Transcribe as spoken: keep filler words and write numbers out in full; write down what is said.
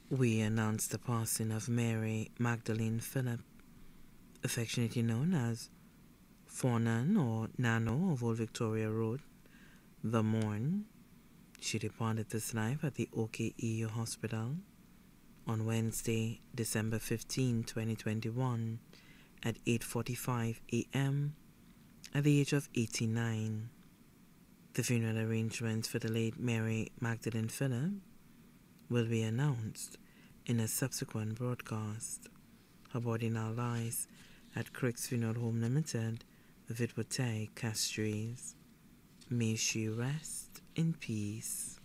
We announce the passing of Mary Magdalene Phillip, affectionately known as Fornan or Nano of Old Victoria Road, The Morn. She departed this life at the O K E U Hospital on Wednesday, December fifteenth, twenty twenty-one at eight forty-five a m at the age of eighty-nine. The funeral arrangements for the late Mary Magdalene Phillip will be announced in a subsequent broadcast. Her body now lies at Crick's Funeral Home Limited, Vitwatay, Castries. May she rest in peace.